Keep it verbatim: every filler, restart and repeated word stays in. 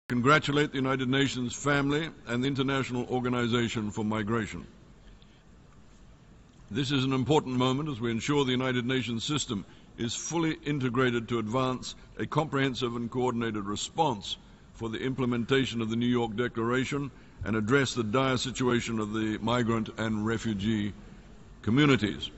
Congratulate the United Nations family and the International Organization for Migration. This is an important moment as we ensure the United Nations system is fully integrated to advance a comprehensive and coordinated response for the implementation of the New York Declaration and address the dire situation of the migrant and refugee communities.